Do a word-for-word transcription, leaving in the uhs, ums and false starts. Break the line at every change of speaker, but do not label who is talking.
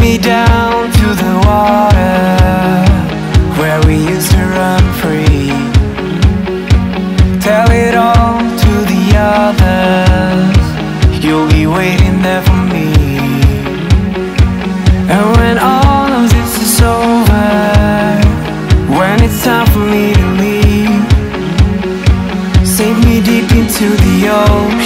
me down to the water where we used to run free. Tell it all to the others, you'll be waiting there for me. And when all of this is over, when it's time for me to leave, sink me deep into the ocean.